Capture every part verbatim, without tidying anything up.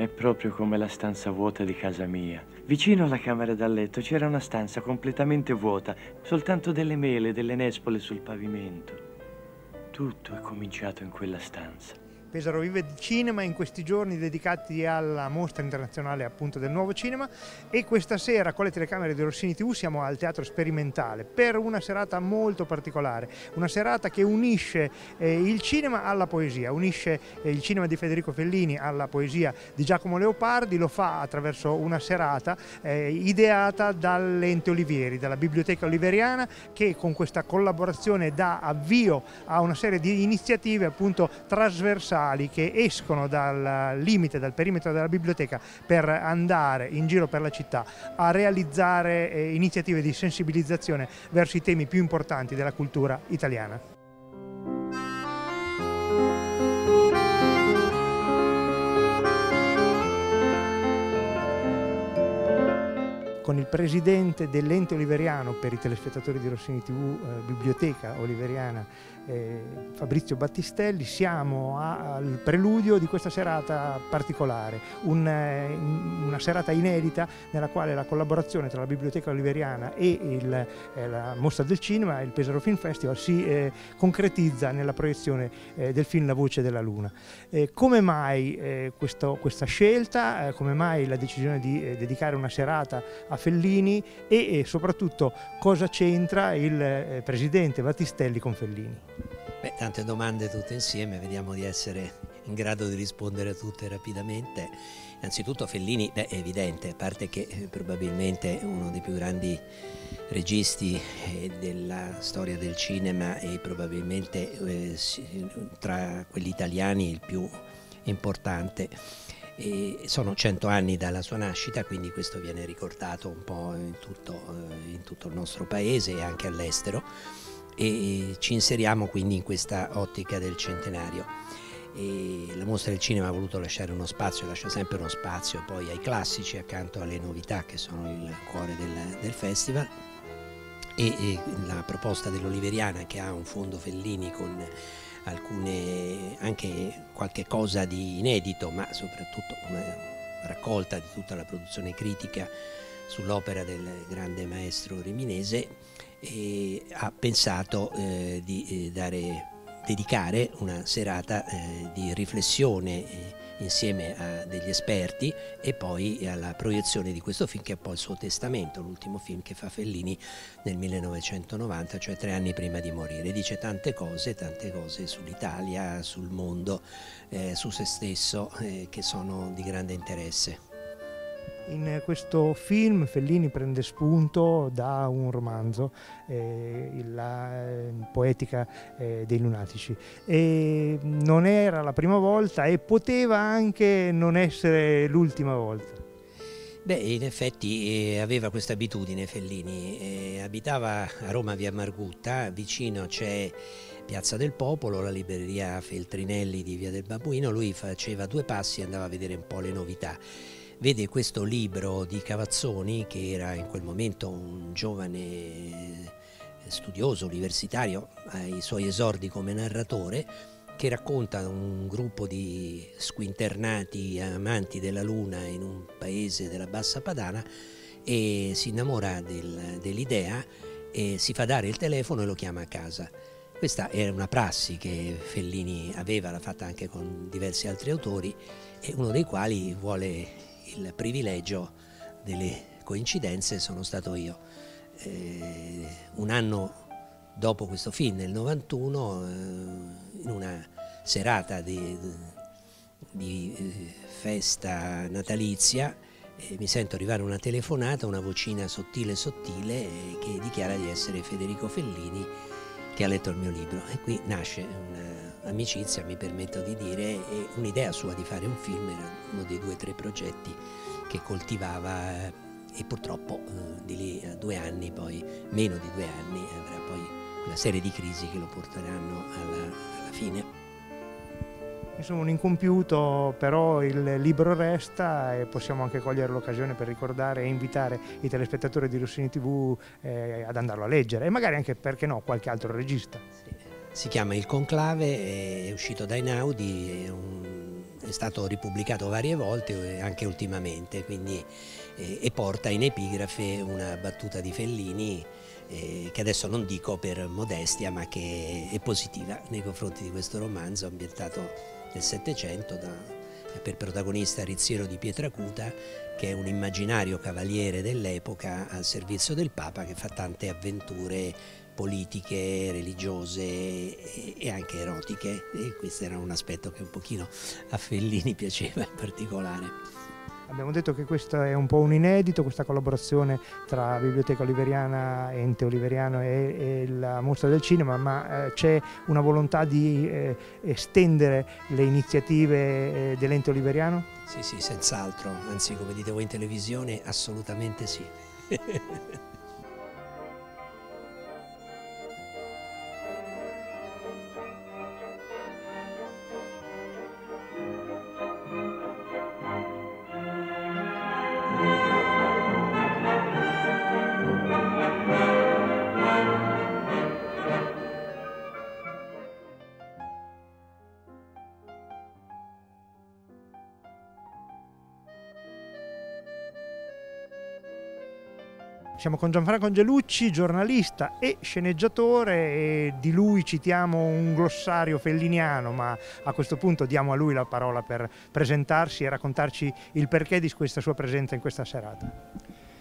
È proprio come la stanza vuota di casa mia. Vicino alla camera da letto c'era una stanza completamente vuota, soltanto delle mele e delle nespole sul pavimento. Tutto è cominciato in quella stanza. Pesaro vive di cinema in questi giorni dedicati alla mostra internazionale appunto del nuovo cinema, e questa sera con le telecamere di Rossini tivù siamo al Teatro Sperimentale per una serata molto particolare, una serata che unisce eh, il cinema alla poesia, unisce eh, il cinema di Federico Fellini alla poesia di Giacomo Leopardi. Lo fa attraverso una serata eh, ideata dall'Ente Olivieri, dalla Biblioteca Oliveriana, che con questa collaborazione dà avvio a una serie di iniziative appunto trasversali che escono dal limite, dal perimetro della biblioteca, per andare in giro per la città a realizzare eh, iniziative di sensibilizzazione verso i temi più importanti della cultura italiana. Con il presidente dell'Ente Oliveriano, per i telespettatori di Rossini tivù, eh, Biblioteca Oliveriana, eh, Fabrizio Battistelli, siamo a, al preludio di questa serata particolare, un, eh, una serata inedita nella quale la collaborazione tra la Biblioteca Oliveriana e il, eh, la Mostra del Cinema, il Pesaro Film Festival, si eh, concretizza nella proiezione eh, del film La voce della luna. Eh, come mai eh, questo, questa scelta, eh, come mai la decisione di eh, dedicare una serata a Fellini, e, e soprattutto cosa c'entra il eh, presidente Battistelli con Fellini? Beh, tante domande tutte insieme, vediamo di essere in grado di rispondere a tutte rapidamente. Innanzitutto Fellini, beh, è evidente, a parte che eh, probabilmente uno dei più grandi registi eh, della storia del cinema e probabilmente eh, tra quelli italiani il più importante. E sono cento anni dalla sua nascita, quindi questo viene ricordato un po' in tutto, eh, in tutto il nostro paese e anche all'estero, e ci inseriamo quindi in questa ottica del centenario. E la Mostra del Cinema ha voluto lasciare uno spazio, lascia sempre uno spazio poi ai classici accanto alle novità che sono il cuore del, del festival, e, e la proposta dell'Oliveriana, che ha un fondo Fellini con alcune, anche qualche cosa di inedito, ma soprattutto una raccolta di tutta la produzione critica sull'opera del grande maestro riminese, e ha pensato eh, di eh, dare, dedicare una serata eh, di riflessione eh, insieme a degli esperti, e poi alla proiezione di questo film, che è poi il suo testamento, l'ultimo film che fa Fellini nel millenovecentonovanta, cioè tre anni prima di morire. Dice tante cose, tante cose sull'Italia, sul mondo, eh, su se stesso, eh, che sono di grande interesse. In questo film Fellini prende spunto da un romanzo, eh, la eh, Poetica eh, dei lunatici, e non era la prima volta e poteva anche non essere l'ultima volta. Beh, in effetti eh, aveva questa abitudine Fellini, eh, abitava a Roma via Margutta, vicino c'è Piazza del Popolo, la libreria Feltrinelli di via del Babuino. Lui faceva due passi e andava a vedere un po' le novità. Vede questo libro di Cavazzoni, che era in quel momento un giovane studioso universitario ai suoi esordi come narratore, che racconta un gruppo di squinternati amanti della luna in un paese della Bassa Padana, e si innamora del, dell'idea e si fa dare il telefono e lo chiama a casa. Questa era una prassi che Fellini aveva, l'ha fatta anche con diversi altri autori, e uno dei quali vuole il privilegio delle coincidenze sono stato io. Eh, un anno dopo questo film, nel novantuno, eh, in una serata di, di eh, festa natalizia, eh, mi sento arrivare una telefonata, una vocina sottile sottile eh, che dichiara di essere Federico Fellini, che ha letto il mio libro, e qui nasce un'amicizia, mi permetto di dire, e un'idea sua di fare un film. Era uno dei due o tre progetti che coltivava, e purtroppo eh, di lì a due anni, poi meno di due anni, avrà poi una serie di crisi che lo porteranno alla, alla fine. Insomma, un incompiuto, però il libro resta, e possiamo anche cogliere l'occasione per ricordare e invitare i telespettatori di Rossini tivù eh, ad andarlo a leggere, e magari anche, perché no, qualche altro regista. Sì. Si chiama Il Conclave, è uscito da Einaudi, è un è stato ripubblicato varie volte, anche ultimamente, quindi, eh, e porta in epigrafe una battuta di Fellini eh, che adesso non dico per modestia, ma che è positiva nei confronti di questo romanzo ambientato nel Settecento, da, per protagonista Rizziero di Pietracuta, che è un immaginario cavaliere dell'epoca al servizio del Papa, che fa tante avventure politiche, religiose e anche erotiche, e questo era un aspetto che un pochino a Fellini piaceva in particolare. Abbiamo detto che questo è un po' un inedito, questa collaborazione tra Biblioteca Oliveriana, Ente Oliveriano e, e la Mostra del Cinema, ma eh, c'è una volontà di eh, estendere le iniziative eh, dell'Ente Oliveriano? Sì, sì, senz'altro, anzi, come dite voi in televisione, assolutamente sì. Siamo con Gianfranco Angelucci, giornalista e sceneggiatore, e di lui citiamo un glossario felliniano, ma a questo punto diamo a lui la parola per presentarsi e raccontarci il perché di questa sua presenza in questa serata.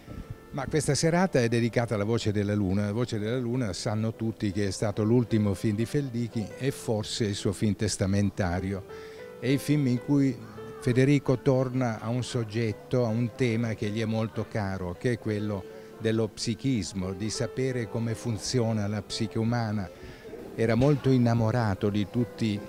Ma questa serata è dedicata alla Voce della Luna. La Voce della Luna sanno tutti che è stato l'ultimo film di Fellini e forse il suo film testamentario. È il film in cui Federico torna a un soggetto, a un tema che gli è molto caro, che è quello dello psichismo, di sapere come funziona la psiche umana. Era molto innamorato di tutti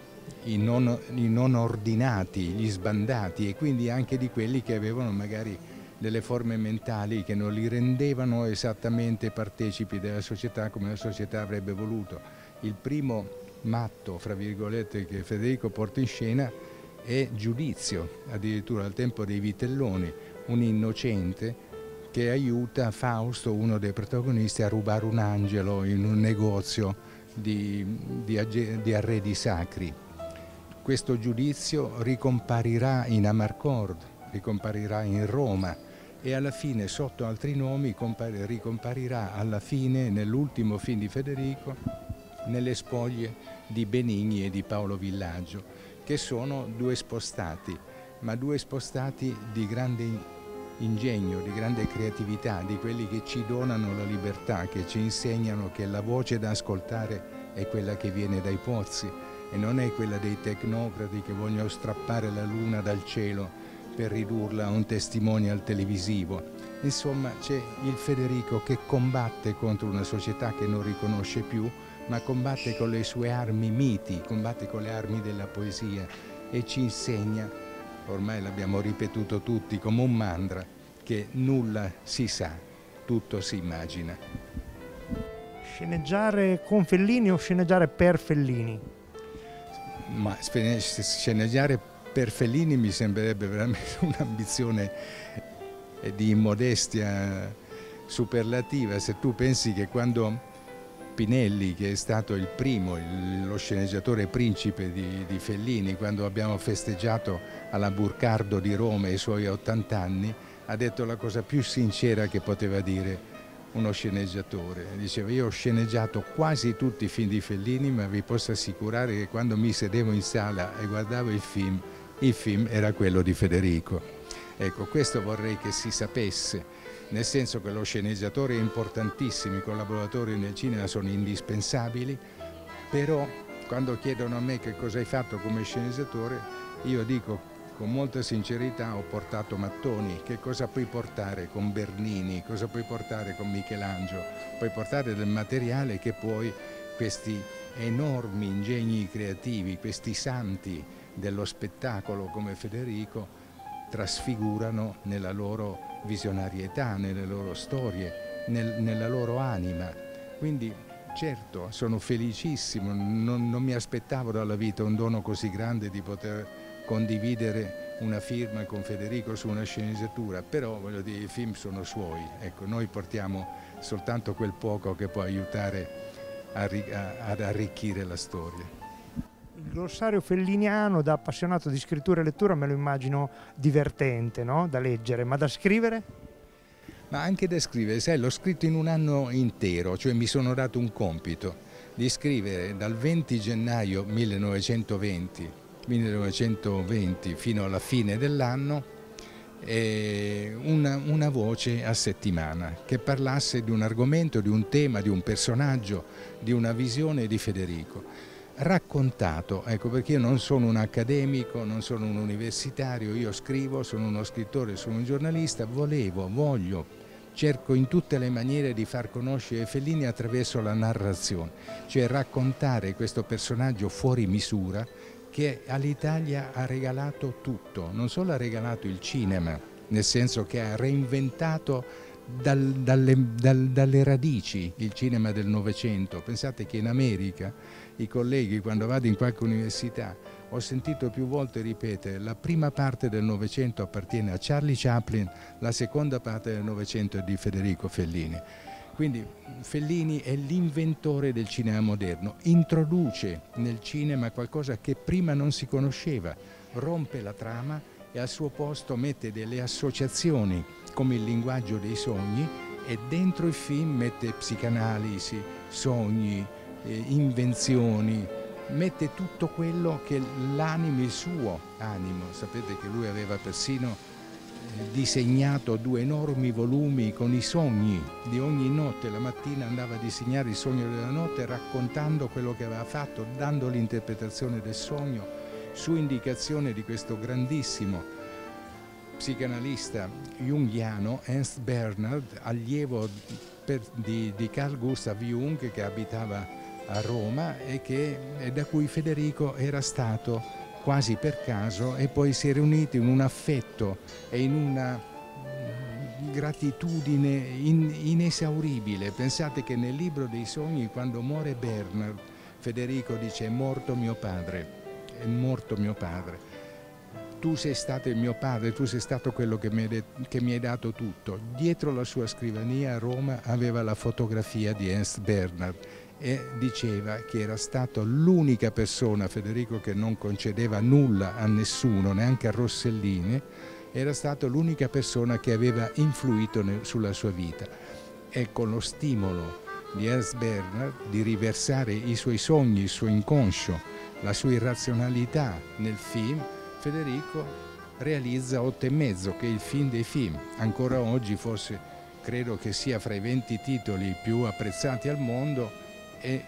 i non, i non ordinati, gli sbandati, e quindi anche di quelli che avevano magari delle forme mentali che non li rendevano esattamente partecipi della società come la società avrebbe voluto. Il primo matto, fra virgolette, che Federico porta in scena è Giudizio, addirittura al tempo dei Vitelloni, un innocente che aiuta Fausto, uno dei protagonisti, a rubare un angelo in un negozio di, di, di arredi sacri. Questo Giudizio ricomparirà in Amarcord, ricomparirà in Roma e alla fine, sotto altri nomi, ricomparirà alla fine, nell'ultimo film di Federico, nelle spoglie di Benigni e di Paolo Villaggio, che sono due spostati, ma due spostati di grande ingegno, di grande creatività, di quelli che ci donano la libertà, che ci insegnano che la voce da ascoltare è quella che viene dai pozzi e non è quella dei tecnocrati che vogliono strappare la luna dal cielo per ridurla a un testimonial televisivo. Insomma, c'è il Federico che combatte contro una società che non riconosce più, ma combatte con le sue armi miti, combatte con le armi della poesia e ci insegna, ormai l'abbiamo ripetuto tutti come un mantra, che nulla si sa, tutto si immagina. Sceneggiare con Fellini o sceneggiare per Fellini? Ma sceneggiare per Fellini mi sembrerebbe veramente un'ambizione di immodestia superlativa, se tu pensi che quando Pinelli, che è stato il primo, il, lo sceneggiatore principe di, di Fellini, quando abbiamo festeggiato alla Burcardo di Roma i suoi ottanta anni, ha detto la cosa più sincera che poteva dire uno sceneggiatore. Diceva: io ho sceneggiato quasi tutti i film di Fellini, ma vi posso assicurare che quando mi sedevo in sala e guardavo il film, il film era quello di Federico. Ecco, questo vorrei che si sapesse, nel senso che lo sceneggiatore è importantissimo, i collaboratori nel cinema sono indispensabili, però quando chiedono a me che cosa hai fatto come sceneggiatore, io dico con molta sincerità: ho portato mattoni. Che cosa puoi portare con Bernini, cosa puoi portare con Michelangelo? Puoi portare del materiale che poi questi enormi ingegni creativi, questi santi dello spettacolo come Federico trasfigurano nella loro visionarietà, nelle loro storie, nel, nella loro anima. Quindi certo, sono felicissimo, non, non mi aspettavo dalla vita un dono così grande di poter condividere una firma con Federico su una sceneggiatura, però voglio dire, i film sono suoi, ecco, noi portiamo soltanto quel poco che può aiutare a, a, ad arricchire la storia. Il glossario felliniano, da appassionato di scrittura e lettura, me lo immagino divertente, no? Da leggere, ma da scrivere? Ma anche da scrivere, sai, l'ho scritto in un anno intero, cioè mi sono dato un compito di scrivere dal venti gennaio millenovecentoventi, millenovecentoventi fino alla fine dell'anno Una, una voce a settimana che parlasse di un argomento, di un tema, di un personaggio, di una visione di Federico, raccontato, ecco, perché io non sono un accademico, non sono un universitario, io scrivo, sono uno scrittore, sono un giornalista, volevo, voglio, cerco in tutte le maniere di far conoscere Fellini attraverso la narrazione, cioè raccontare questo personaggio fuori misura che all'Italia ha regalato tutto, non solo ha regalato il cinema, nel senso che ha reinventato dal, dalle, dal, dalle radici il cinema del Novecento. Pensate che in America i colleghi, quando vado in qualche università, ho sentito più volte ripetere: la prima parte del Novecento appartiene a Charlie Chaplin, la seconda parte del Novecento è di Federico Fellini. Quindi Fellini è l'inventore del cinema moderno, introduce nel cinema qualcosa che prima non si conosceva, rompe la trama e al suo posto mette delle associazioni come il linguaggio dei sogni, e dentro il film mette psicanalisi, sogni, eh, invenzioni, mette tutto quello che l'animo, il suo animo. Sapete che lui aveva persino disegnato due enormi volumi con i sogni di ogni notte. La mattina andava a disegnare il sogno della notte raccontando quello che aveva fatto, dando l'interpretazione del sogno su indicazione di questo grandissimo psicanalista junghiano Ernst Bernhard, allievo per, di, di Carl Gustav Jung, che abitava a Roma e, che, e da cui Federico era stato quasi per caso, e poi si è riunito in un affetto e in una gratitudine in, inesauribile. Pensate che nel libro dei sogni, quando muore Bernhard, Federico dice: è morto mio padre, è morto mio padre, tu sei stato il mio padre, tu sei stato quello che mi, hai, che mi hai dato tutto. Dietro la sua scrivania a Roma aveva la fotografia di Ernst Bernhard e diceva che era stato l'unica persona, Federico, che non concedeva nulla a nessuno, neanche a Rossellini, era stato l'unica persona che aveva influito sulla sua vita. E con lo stimolo di Ernst Bernhard di riversare i suoi sogni, il suo inconscio, la sua irrazionalità nel film, Federico realizza Otto e mezzo, che è il film dei film. Ancora oggi forse credo che sia fra i venti titoli più apprezzati al mondo, e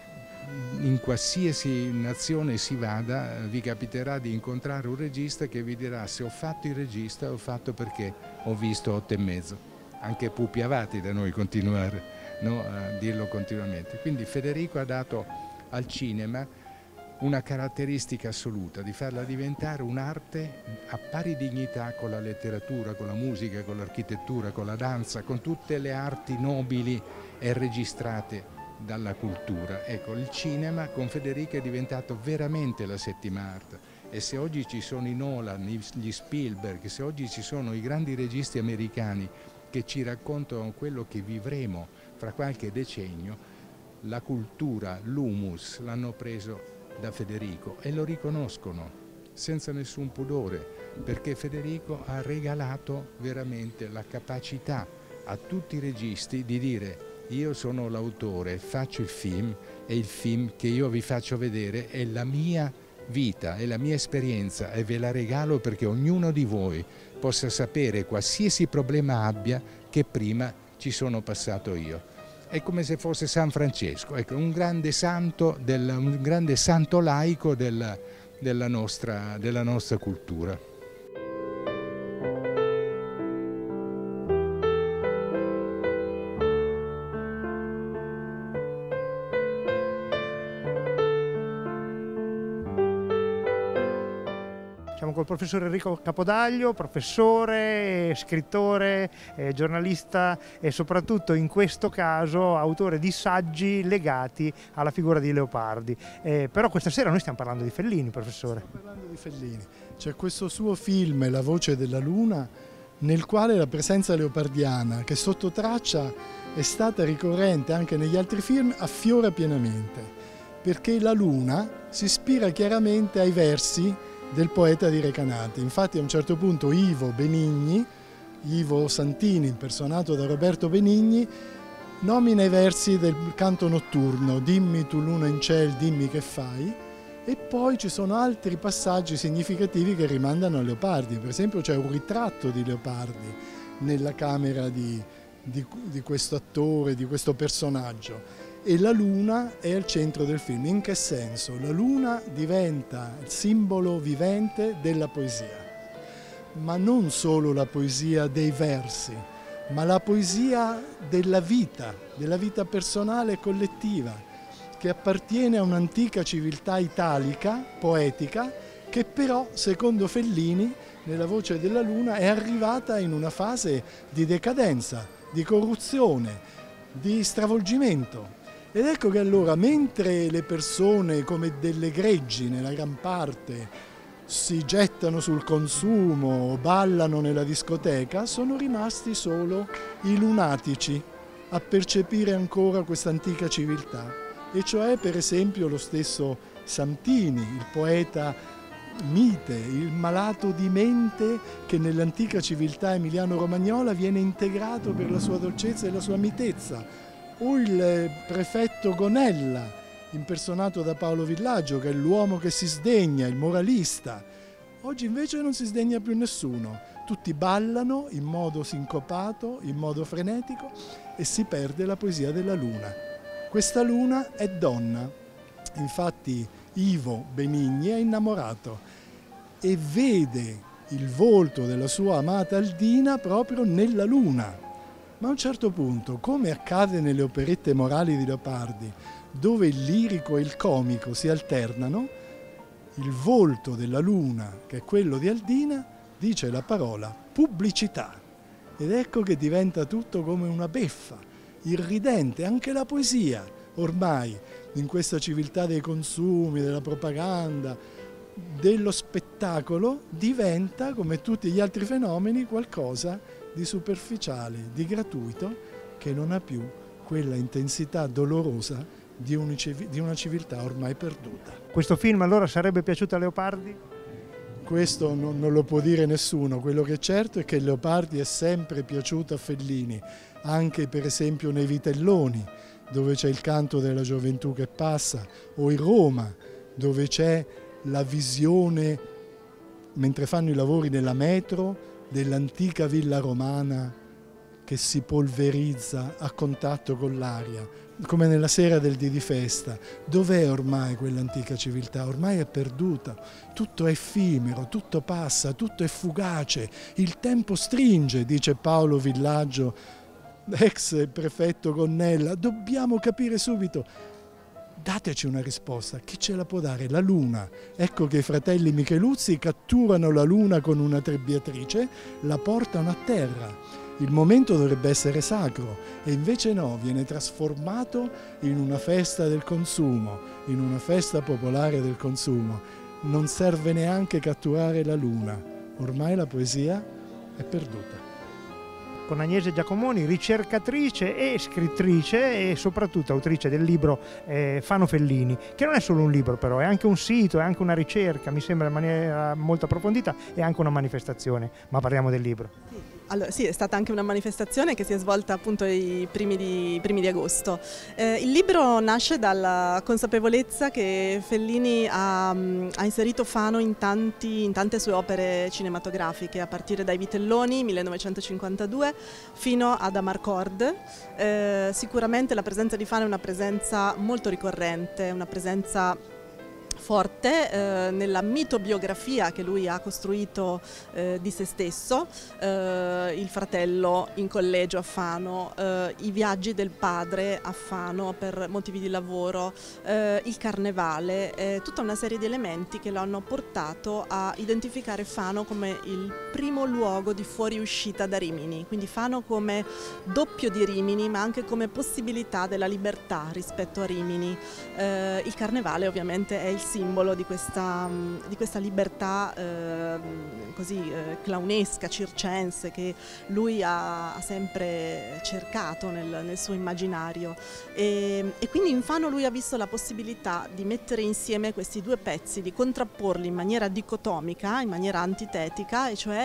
in qualsiasi nazione si vada vi capiterà di incontrare un regista che vi dirà: se ho fatto il regista ho fatto perché ho visto Otto e mezzo. Anche Pupi Avati da noi continuare, no, a dirlo continuamente. Quindi Federico ha dato al cinema una caratteristica assoluta, di farla diventare un'arte a pari dignità con la letteratura, con la musica, con l'architettura, con la danza, con tutte le arti nobili e registrate dalla cultura. Ecco, il cinema con Federico è diventato veramente la settima arte, e se oggi ci sono i Nolan, gli Spielberg, se oggi ci sono i grandi registi americani che ci raccontano quello che vivremo fra qualche decennio, la cultura, l'humus l'hanno preso da Federico e lo riconoscono senza nessun pudore, perché Federico ha regalato veramente la capacità a tutti i registi di dire: io sono l'autore, faccio il film, e il film che io vi faccio vedere è la mia vita, è la mia esperienza, e ve la regalo perché ognuno di voi possa sapere, qualsiasi problema abbia, che prima ci sono passato io. È come se fosse San Francesco, ecco, un grande santo, del, un grande santo laico della, della, nostra, della nostra cultura. Col professor Enrico Capodaglio, professore, scrittore, eh, giornalista e soprattutto in questo caso autore di saggi legati alla figura di Leopardi. Eh, però questa sera noi stiamo parlando di Fellini, professore. Stiamo parlando di Fellini. C'è questo suo film, La voce della luna, nel quale la presenza leopardiana, che sotto traccia è stata ricorrente anche negli altri film, affiora pienamente. Perché la luna si ispira chiaramente ai versi del poeta di Recanati. Infatti a un certo punto Ivo Benigni, Ivo Santini, impersonato da Roberto Benigni, nomina i versi del canto notturno, dimmi tu luna in ciel, dimmi che fai, e poi ci sono altri passaggi significativi che rimandano a Leopardi. Per esempio c'è un ritratto di Leopardi nella camera di, di, di questo attore, di questo personaggio, e la luna è al centro del film. In che senso? La luna diventa il simbolo vivente della poesia, ma non solo la poesia dei versi, ma la poesia della vita, della vita personale e collettiva, che appartiene a un'antica civiltà italica, poetica, che però, secondo Fellini, nella Voce della Luna è arrivata in una fase di decadenza, di corruzione, di stravolgimento. Ed ecco che allora, mentre le persone come delle greggi, nella gran parte, si gettano sul consumo o ballano nella discoteca, sono rimasti solo i lunatici a percepire ancora questa antica civiltà. E cioè, per esempio, lo stesso Santini, il poeta mite, il malato di mente che nell'antica civiltà emiliano-romagnola viene integrato per la sua dolcezza e la sua mitezza, o il prefetto Gonella, impersonato da Paolo Villaggio, che è l'uomo che si sdegna, il moralista. Oggi invece non si sdegna più nessuno, tutti ballano in modo sincopato, in modo frenetico, e si perde la poesia della luna. Questa luna è donna, infatti Ivo Benigni è innamorato e vede il volto della sua amata Aldina proprio nella luna. Ma a un certo punto, come accade nelle operette morali di Leopardi, dove il lirico e il comico si alternano, il volto della luna, che è quello di Aldina, dice la parola pubblicità. Ed ecco che diventa tutto come una beffa, irridente, anche la poesia, ormai, in questa civiltà dei consumi, della propaganda, dello spettacolo, diventa, come tutti gli altri fenomeni, qualcosa di superficiale, di gratuito, che non ha più quella intensità dolorosa di una civiltà ormai perduta. Questo film allora sarebbe piaciuto a Leopardi? Questo non, non lo può dire nessuno. Quello che è certo è che Leopardi è sempre piaciuto a Fellini, anche per esempio nei Vitelloni, dove c'è il canto della gioventù che passa, o in Roma, dove c'è la visione, mentre fanno i lavori nella metro, dell'antica villa romana che si polverizza a contatto con l'aria, come nella sera del dì di festa. Dov'è ormai quell'antica civiltà? Ormai è perduta, tutto è effimero, tutto passa, tutto è fugace, il tempo stringe, dice Paolo Villaggio, ex prefetto Gonnella. Dobbiamo capire subito, dateci una risposta, chi ce la può dare? La luna. Ecco che i fratelli Micheluzzi catturano la luna con una trebbiatrice, la portano a terra. Il momento dovrebbe essere sacro e invece no, viene trasformato in una festa del consumo, in una festa popolare del consumo. Non serve neanche catturare la luna, ormai la poesia è perduta. Con Agnese Giacomoni, ricercatrice e scrittrice e soprattutto autrice del libro eh, Fano Fellini, che non è solo un libro però, è anche un sito, è anche una ricerca, mi sembra in maniera molto approfondita, e anche una manifestazione, ma parliamo del libro. Sì. Allora, sì, è stata anche una manifestazione che si è svolta appunto i primi di, primi di agosto. Eh, il libro nasce dalla consapevolezza che Fellini ha, ha inserito Fano in, tanti, in tante sue opere cinematografiche, a partire dai Vitelloni millenovecentocinquantadue fino ad Amarcord. Eh, sicuramente la presenza di Fano è una presenza molto ricorrente, una presenza forte eh, nella mitobiografia che lui ha costruito eh, di se stesso, eh, il fratello in collegio a Fano, eh, i viaggi del padre a Fano per motivi di lavoro, eh, il carnevale, eh, tutta una serie di elementi che lo hanno portato a identificare Fano come il primo luogo di fuoriuscita da Rimini, quindi Fano come doppio di Rimini ma anche come possibilità della libertà rispetto a Rimini. Eh, il carnevale ovviamente è il simbolo di questa, di questa libertà eh, così eh, clownesca, circense, che lui ha, ha sempre cercato nel, nel suo immaginario. E, e quindi in Fano lui ha visto la possibilità di mettere insieme questi due pezzi, di contrapporli in maniera dicotomica, in maniera antitetica, e cioè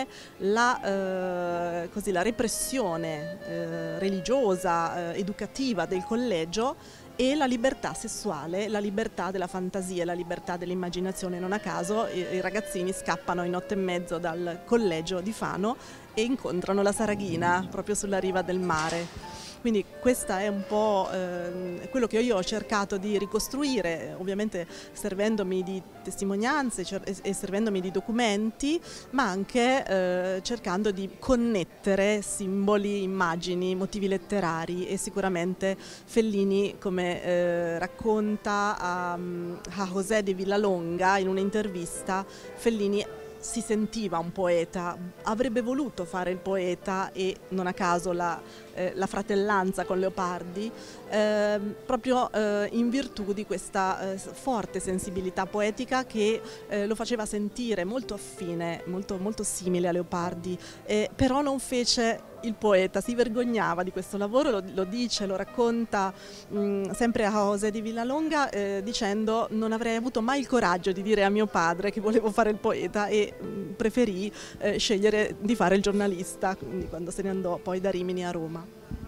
la, eh, così, la repressione eh, religiosa, eh, educativa del collegio, e la libertà sessuale, la libertà della fantasia, la libertà dell'immaginazione. Non a caso i, i ragazzini scappano in otto e mezzo dal collegio di Fano e incontrano la Saraghina proprio sulla riva del mare. Quindi questa è un po' eh, quello che io ho cercato di ricostruire, ovviamente servendomi di testimonianze e servendomi di documenti, ma anche eh, cercando di connettere simboli, immagini, motivi letterari. E sicuramente Fellini, come eh, racconta a, a José de Villalonga in un'intervista, Fellini si sentiva un poeta, avrebbe voluto fare il poeta, e non a caso la, eh, la fratellanza con Leopardi, eh, proprio eh, in virtù di questa eh, forte sensibilità poetica che eh, lo faceva sentire molto affine, molto, molto simile a Leopardi, eh, però non fece il poeta, si vergognava di questo lavoro, lo, lo dice, lo racconta mh, sempre a José di Villalonga, eh, dicendo: non avrei avuto mai il coraggio di dire a mio padre che volevo fare il poeta, e mh, preferì eh, scegliere di fare il giornalista, quindi quando se ne andò poi da Rimini a Roma.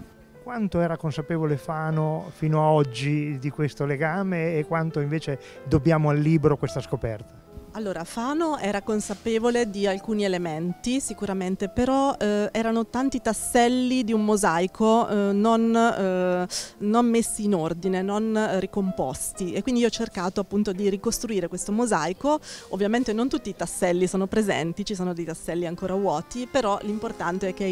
Quanto era consapevole Fano fino a oggi di questo legame, e quanto invece dobbiamo al libro questa scoperta? Allora, Fano era consapevole di alcuni elementi sicuramente, però eh, erano tanti tasselli di un mosaico eh, non, eh, non messi in ordine, non eh, ricomposti, e quindi io ho cercato appunto di ricostruire questo mosaico. Ovviamente non tutti i tasselli sono presenti, ci sono dei tasselli ancora vuoti, però l'importante è che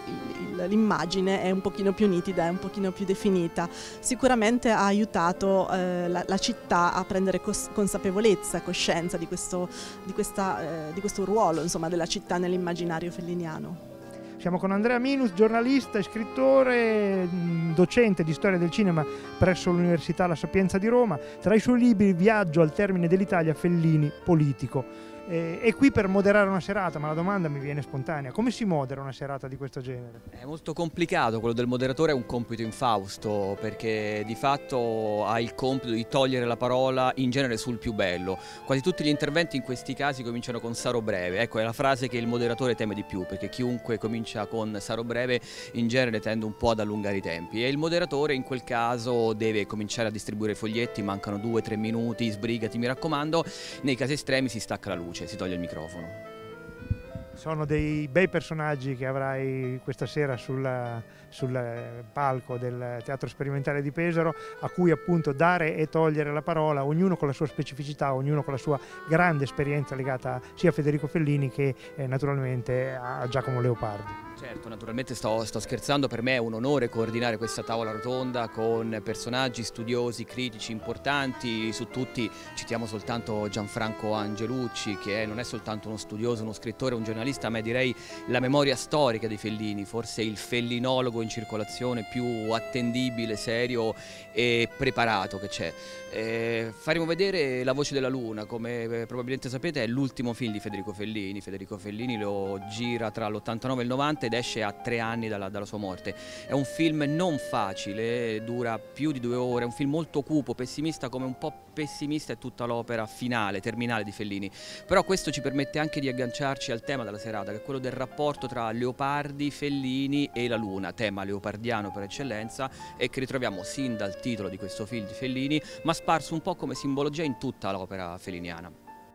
l'immagine è un pochino più nitida, è un pochino più definita. Sicuramente ha aiutato eh, la, la città a prendere cos- consapevolezza, coscienza di questo Di, questa, eh, di questo ruolo, insomma, della città nell'immaginario felliniano. Siamo con Andrea Minus, giornalista e scrittore, docente di storia del cinema presso l'Università La Sapienza di Roma. Tra i suoi libri Viaggio al termine dell'Italia, Fellini, politico. Eh, è qui per moderare una serata, ma la domanda mi viene spontanea: come si modera una serata di questo genere? È molto complicato, quello del moderatore è un compito infausto, perché di fatto ha il compito di togliere la parola in genere sul più bello. Quasi tutti gli interventi in questi casi cominciano con Saro breve, ecco, è la frase che il moderatore teme di più, perché chiunque comincia con Saro breve in genere tende un po' ad allungare i tempi, e il moderatore in quel caso deve cominciare a distribuire foglietti, mancano due tre minuti, sbrigati mi raccomando. Nei casi estremi si stacca la luce, si toglie il microfono. Sono dei bei personaggi che avrai questa sera sul, sul palco del Teatro Sperimentale di Pesaro, a cui appunto dare e togliere la parola, ognuno con la sua specificità, ognuno con la sua grande esperienza legata sia a Federico Fellini che eh, naturalmente a Giacomo Leopardi. Certo, naturalmente sto, sto scherzando, per me è un onore coordinare questa tavola rotonda con personaggi studiosi, critici importanti. Su tutti citiamo soltanto Gianfranco Angelucci, che non è soltanto uno studioso, uno scrittore, un giornalista, ma direi la memoria storica di Fellini, forse il fellinologo in circolazione più attendibile, serio e preparato che c'è. Eh, faremo vedere La voce della luna, come probabilmente sapete è l'ultimo film di Federico Fellini. Federico Fellini lo gira tra l'ottantanove e il novanta ed esce a tre anni dalla, dalla sua morte. È un film non facile, dura più di due ore, è un film molto cupo, pessimista, come un po' pessimista è tutta l'opera finale, terminale di Fellini. Però questo ci permette anche di agganciarci al tema della serata, che è quello del rapporto tra Leopardi, Fellini e la luna, tema leopardiano per eccellenza, e che ritroviamo sin dal titolo di questo film di Fellini, ma sparso un po' come simbologia in tutta l'opera felliniana.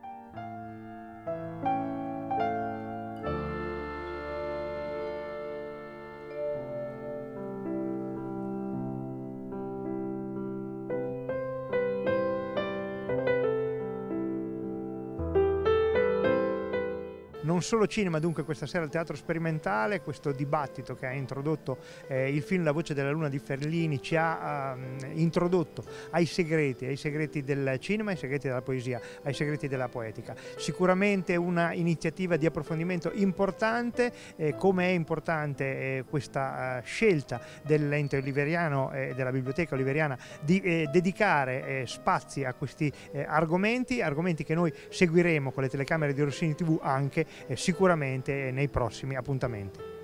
Non solo cinema, dunque, questa sera al Teatro Sperimentale, questo dibattito che ha introdotto eh, il film La voce della luna di Fellini ci ha eh, introdotto ai segreti, ai segreti del cinema, ai segreti della poesia, ai segreti della poetica. Sicuramente una iniziativa di approfondimento importante, eh, come è importante eh, questa eh, scelta dell'ente oliveriano e eh, della biblioteca oliveriana di eh, dedicare eh, spazi a questi eh, argomenti, argomenti che noi seguiremo con le telecamere di Rossini tivù anche eh, sicuramente nei prossimi appuntamenti.